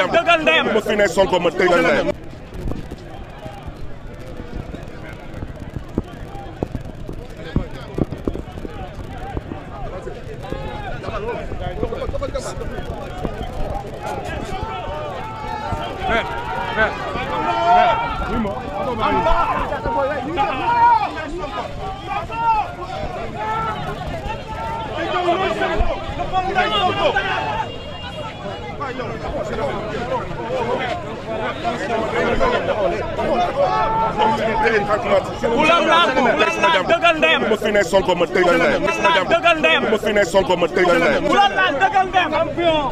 dëggal ndeyam ma fi ne Sonko ma dëggal ndeyam. dëggal ndeyam ma fi ne Sonko ma dëggal ndeyam. dëggal ndeyam ma fi ne Sonko ma dëggal ndeyam. dëggal ndeyam champion.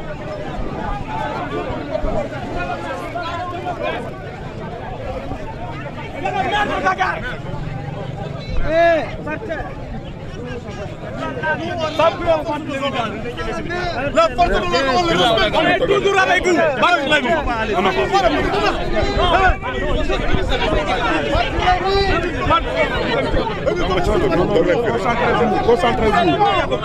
La force de l'ordre, on est toujours avec vous. Concentrez-vous.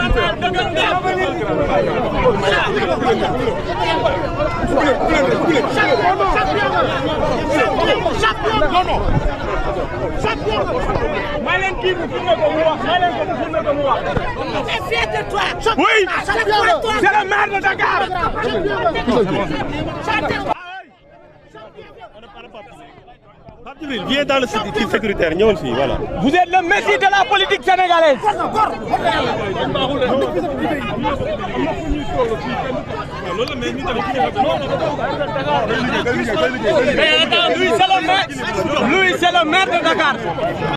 Oui, c'est le maire de Dakar. Viens dans le site sécuritaire, voilà. Vous êtes le messie de la politique sénégalaise. Mais attends, lui c'est le maire de Dakar.